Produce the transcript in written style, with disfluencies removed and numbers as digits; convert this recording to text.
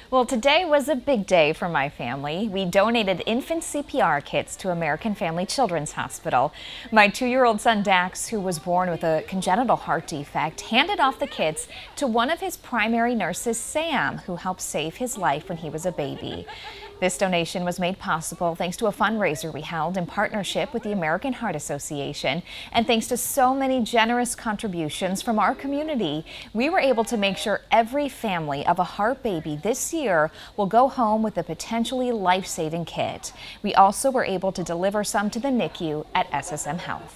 Well, today was a big day for my family. We donated infant CPR kits to American Family Children's Hospital. My 2-year-old son Dax, who was born with a congenital heart defect, handed off the kits to one of his primary nurses, Sam, who helped save his life when he was a baby. This donation was made possible thanks to a fundraiser we held in partnership with the American Heart Association. And thanks to so many generous contributions from our community, we were able to make sure every family of a heart baby this year will go home with a potentially life-saving kit. We also were able to deliver some to the NICU at SSM Health.